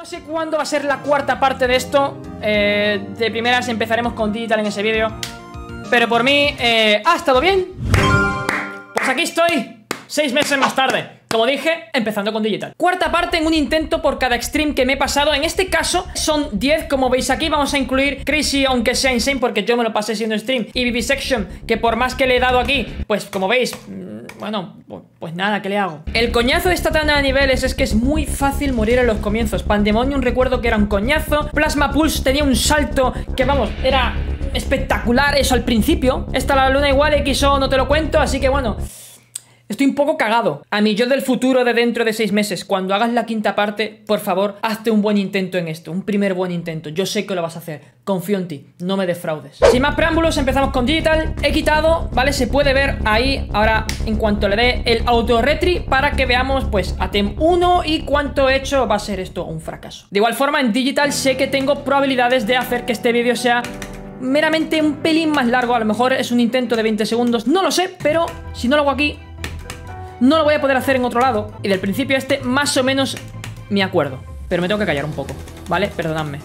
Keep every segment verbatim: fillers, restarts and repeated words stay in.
No sé cuándo va a ser la cuarta parte de esto. eh, De primeras empezaremos con Digital en ese vídeo. Pero por mí, eh, ha estado bien. Pues aquí estoy, seis meses más tarde, como dije, empezando con Digital. Cuarta parte en un intento por cada extreme que me he pasado. En este caso son diez, como veis aquí. Vamos a incluir Crazy, aunque sea Insane, porque yo me lo pasé siendo stream. Y Vivisection, que por más que le he dado aquí, pues como veis, bueno, pues nada, ¿qué le hago? El coñazo de esta tanda de niveles es que es muy fácil morir en los comienzos. Pandemonium recuerdo que era un coñazo. Plasma Pulse tenía un salto que, vamos, era espectacular eso al principio. Esta la luna igual, X O no te lo cuento, así que bueno, estoy un poco cagado. A mí yo del futuro de dentro de seis meses, cuando hagas la quinta parte, por favor, hazte un buen intento en esto. Un primer buen intento. Yo sé que lo vas a hacer. Confío en ti. No me defraudes. Sin más preámbulos, empezamos con Digital. He quitado, ¿vale? Se puede ver ahí, ahora, en cuanto le dé el auto retri, para que veamos, pues, Atem uno y cuánto he hecho. Va a ser esto un fracaso. De igual forma, en Digital sé que tengo probabilidades de hacer que este vídeo sea meramente un pelín más largo. A lo mejor es un intento de veinte segundos. No lo sé, pero si no lo hago aquí, no lo voy a poder hacer en otro lado. Y del principio este más o menos me acuerdo. Pero me tengo que callar un poco, ¿vale? Perdonadme.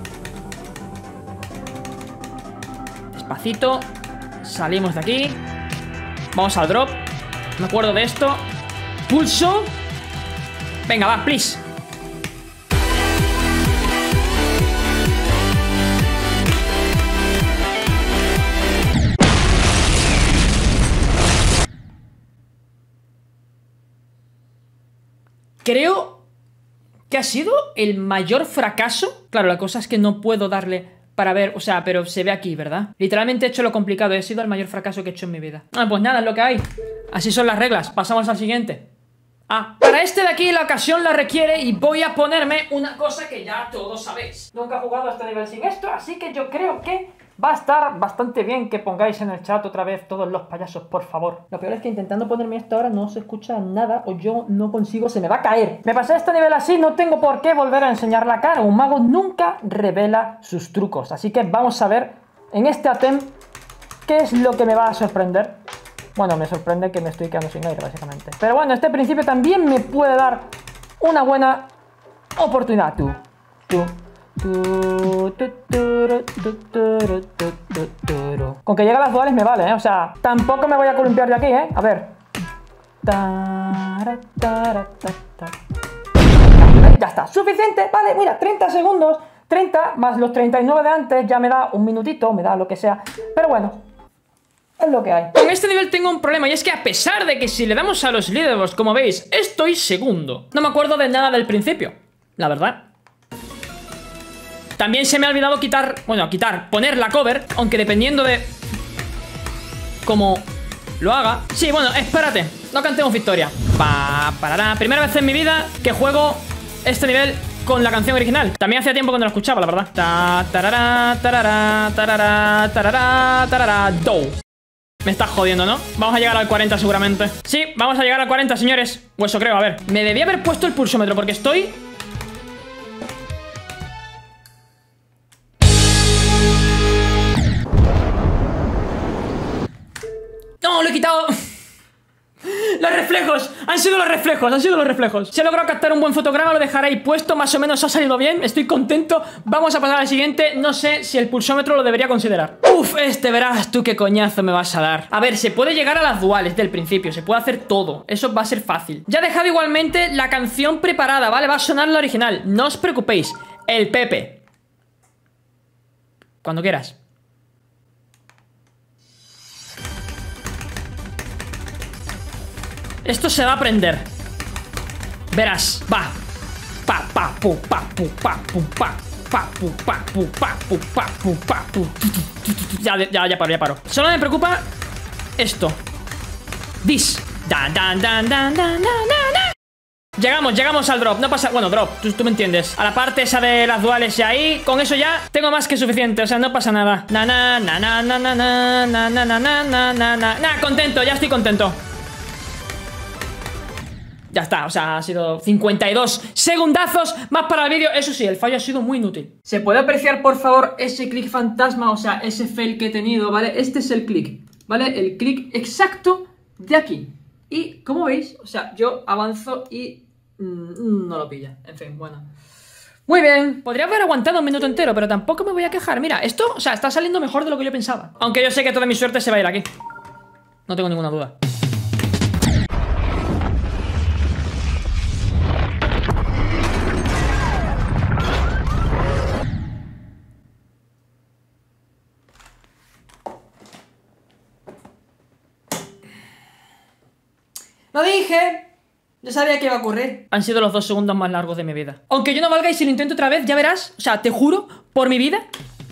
Despacito. Salimos de aquí. Vamos al drop. Me acuerdo de esto. Pulso. Venga, va, please. Creo que ha sido el mayor fracaso. Claro, la cosa es que no puedo darle para ver, o sea, pero se ve aquí, ¿verdad? Literalmente he hecho lo complicado y ha sido el mayor fracaso que he hecho en mi vida. Ah, pues nada, es lo que hay. Así son las reglas. Pasamos al siguiente. Ah, para este de aquí la ocasión la requiere y voy a ponerme una cosa que ya todos sabéis. Nunca he jugado a este nivel sin esto, así que yo creo que va a estar bastante bien que pongáis en el chat otra vez todos los payasos, por favor. Lo peor es que intentando ponerme esto ahora no se escucha nada o yo no consigo, se me va a caer. Me pasé este nivel así, no tengo por qué volver a enseñar la cara. Un mago nunca revela sus trucos. Así que vamos a ver en este Atem qué es lo que me va a sorprender. Bueno, me sorprende que me estoy quedando sin aire, básicamente. Pero bueno, este principio también me puede dar una buena oportunidad. Tú, tú. Con que llegue a las duales me vale, ¿eh? O sea, tampoco me voy a columpiar de aquí, ¿eh? A ver. Ya está, suficiente, vale, mira, treinta segundos. treinta más los treinta y nueve de antes ya me da un minutito, me da lo que sea. Pero bueno, es lo que hay. Con este nivel tengo un problema y es que a pesar de que si le damos a los leaderboards, como veis, estoy segundo, no me acuerdo de nada del principio, la verdad. También se me ha olvidado quitar, bueno, quitar, poner la cover, aunque dependiendo de cómo lo haga. Sí, bueno, espérate, no cantemos victoria. Pa, parará. Primera vez en mi vida que juego este nivel con la canción original. También hacía tiempo que no lo escuchaba, la verdad. Ta, tarará, tarará, tarará, tarará, tarará, do. Me estás jodiendo, ¿no? Vamos a llegar al cuarenta seguramente. Sí, vamos a llegar al cuarenta, señores. O eso creo, a ver. Me debía haber puesto el pulsómetro porque estoy... ¡No! ¡Lo he quitado! ¡Los reflejos! Han sido los reflejos, han sido los reflejos. Si he logrado captar un buen fotograma, lo dejaré ahí puesto. Más o menos ha salido bien, estoy contento. Vamos a pasar al siguiente. No sé si el pulsómetro lo debería considerar. Uf, este verás tú qué coñazo me vas a dar. A ver, se puede llegar a las duales del principio. Se puede hacer todo, eso va a ser fácil. Ya he dejado igualmente la canción preparada, ¿vale? Va a sonar la original, no os preocupéis. El Pepe. Cuando quieras. Esto se va a aprender. Verás, va. Pa, pa, pu, pa, pu, pa, pu, pa, pa, pu, pa, pu, pa, pu, pa, pu, pa, pu. Ya, ya, ya paro, ya paro. Solo me preocupa esto. This. Dan, dan, dan, dan, dan, dan, dan. Llegamos, llegamos al drop, no pasa... Bueno, drop, tú, tú me entiendes. A la parte esa de las duales y ahí, con eso ya tengo más que suficiente, o sea, no pasa nada. Na, na, na, na, na, na, na, na, na, na, na, na, na, na, contento, ya estoy contento. Ya está, o sea, ha sido cincuenta y dos segundazos más para el vídeo. Eso sí, el fallo ha sido muy inútil. ¿Se puede apreciar, por favor, ese clic fantasma? O sea, ese fail que he tenido, ¿vale? Este es el clic, ¿vale? El clic exacto de aquí. Y, como veis, o sea, yo avanzo y... Mmm, no lo pilla. En fin, bueno. Muy bien, podría haber aguantado un minuto entero, pero tampoco me voy a quejar. Mira, esto, o sea, está saliendo mejor de lo que yo pensaba. Aunque yo sé que toda mi suerte se va a ir aquí. No tengo ninguna duda. ¡Lo dije! Yo sabía que iba a ocurrir. Han sido los dos segundos más largos de mi vida. Aunque yo no valga y si lo intento otra vez, ya verás. O sea, te juro, por mi vida.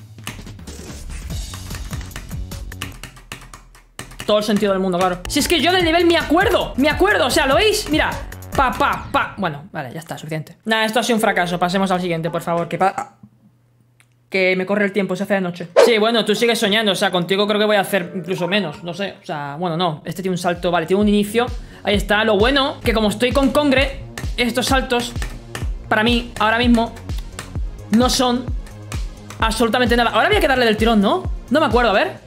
Todo el sentido del mundo, claro. Si es que yo del nivel me acuerdo. Me acuerdo, o sea, ¿lo veis? Mira. Pa, pa, pa. Bueno, vale, ya está, suficiente. Nada, esto ha sido un fracaso. Pasemos al siguiente, por favor. Que pa... Que me corre el tiempo, se hace de noche. Sí, bueno, tú sigues soñando, o sea, contigo creo que voy a hacer incluso menos, no sé, o sea, bueno, no, este tiene un salto, vale, tiene un inicio. Ahí está, lo bueno, que como estoy con Congre, estos saltos, para mí, ahora mismo, no son absolutamente nada. Ahora había que darle del tirón, ¿no? No me acuerdo, a ver.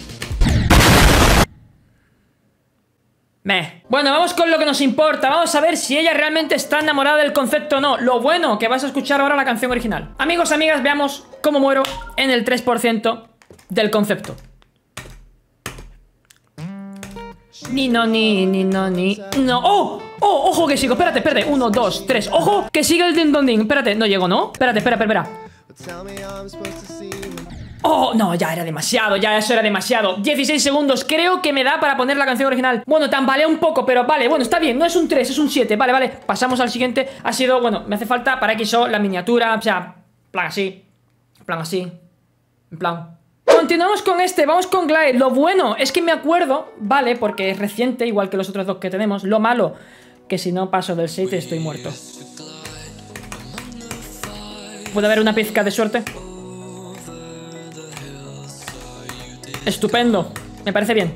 Meh. Bueno, vamos con lo que nos importa. Vamos a ver si ella realmente está enamorada del concepto o no. Lo bueno, que vas a escuchar ahora la canción original. Amigos, amigas, veamos cómo muero en el tres por ciento del concepto. Ni no, ni, ni no, ni no. ¡Oh! ¡Oh! ¡Ojo que sigo! Espérate, espérate. Uno, dos, tres. ¡Ojo! Que sigue el ding dong ding. Espérate, no llego, ¿no? Espérate, espera, espera, espera. Oh, no, ya era demasiado, ya eso era demasiado. Dieciséis segundos, creo que me da para poner la canción original. Bueno, tambalea un poco, pero vale, bueno, está bien. No es un tres, es un siete, vale, vale. Pasamos al siguiente, ha sido, bueno, me hace falta para X O la miniatura. O sea, plan así, plan así, en plan. Continuamos con este, vamos con Glide. Lo bueno es que me acuerdo, vale, porque es reciente, igual que los otros dos que tenemos. Lo malo, que si no paso del seis estoy muerto. ¿Puede haber una pizca de suerte? Estupendo, me parece bien.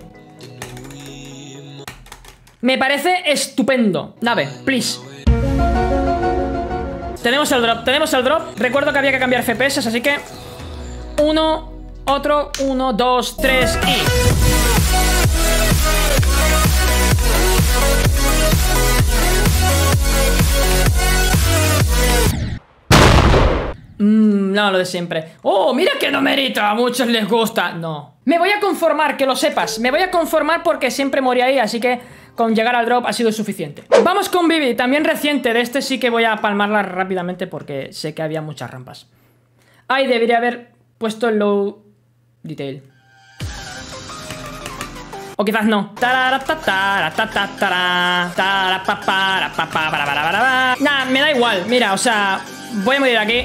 Me parece estupendo. Nave, please. Tenemos el drop, tenemos el drop. Recuerdo que había que cambiar F P S, así que uno, otro, uno, dos, tres y... Mmm, no, lo de siempre. Oh, mira que numerito, a muchos les gusta. No. Me voy a conformar, que lo sepas. Me voy a conformar porque siempre morí ahí, así que con llegar al drop ha sido suficiente. Vamos con Bibi, también reciente. De este sí que voy a palmarla rápidamente porque sé que había muchas rampas. Ay, debería haber puesto el low detail. O quizás no. Nah, me da igual. Mira, o sea, voy a morir aquí.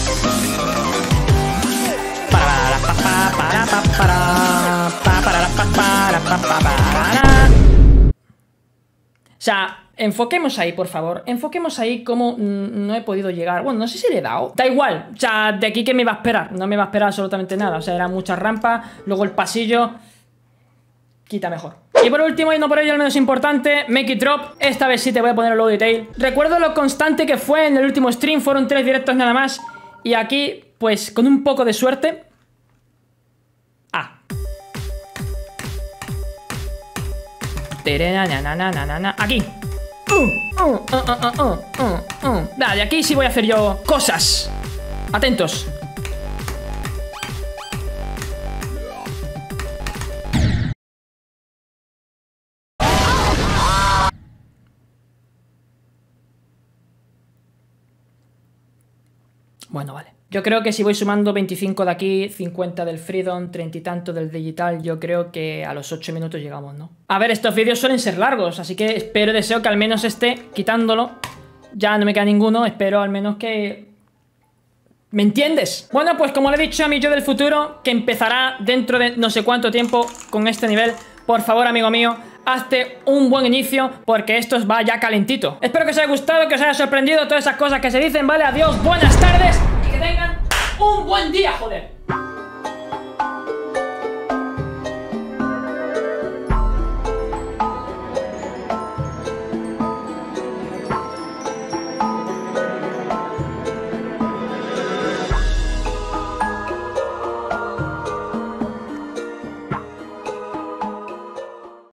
O sea, enfoquemos ahí, por favor. Enfoquemos ahí como no he podido llegar. Bueno, no sé si le he dado. Da igual, o sea, de aquí que me iba a esperar. No me iba a esperar absolutamente nada. O sea, eran muchas rampas. Luego el pasillo quita mejor. Y por último, y no por ello el menos importante, Make It Drop. Esta vez sí te voy a poner el low detail. Recuerdo lo constante que fue en el último stream. Fueron tres directos nada más. Y aquí, pues, con un poco de suerte. Ah. Aquí. Uh, uh, uh, uh, uh, uh, uh. Nah, de aquí sí voy a hacer yo cosas. Atentos. Bueno, vale. Yo creo que si voy sumando veinticinco de aquí, cincuenta del Freedom, treinta y tanto del digital, yo creo que a los ocho minutos llegamos, ¿no? A ver, estos vídeos suelen ser largos, así que espero, deseo que al menos esté quitándolo. Ya no me queda ninguno, espero al menos que... ¿Me entiendes? Bueno, pues como le he dicho a mi yo del futuro, que empezará dentro de no sé cuánto tiempo con este nivel, por favor, amigo mío, hazte un buen inicio porque esto va ya calentito. Espero que os haya gustado, que os haya sorprendido todas esas cosas que se dicen, ¿vale? Adiós, buenas tardes y que tengan un buen día, joder.